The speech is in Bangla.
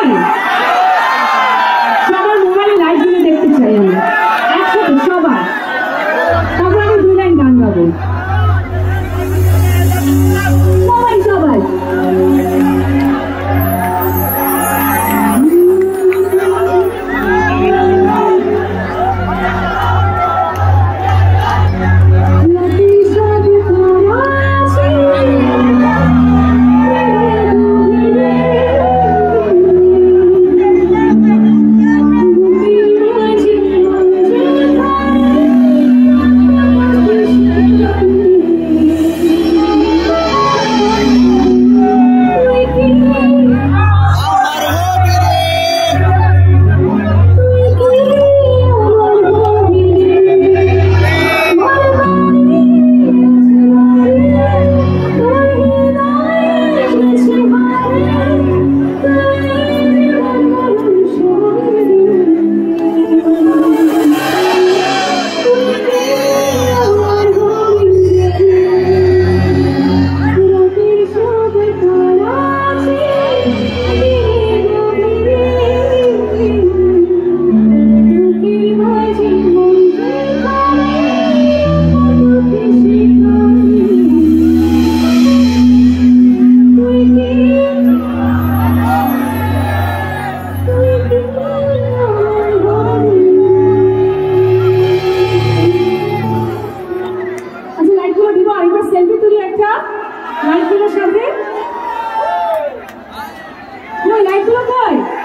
সবার মোবাইলে লাইভগুলো দেখতে চাই আমরা একসাথে সবার। তারপর আমি 2 লাইন গান গাবো সবাই সবাই। সেলফি তুলি একটা লাইটগুলোর সাথে। লাইটগুলো কই?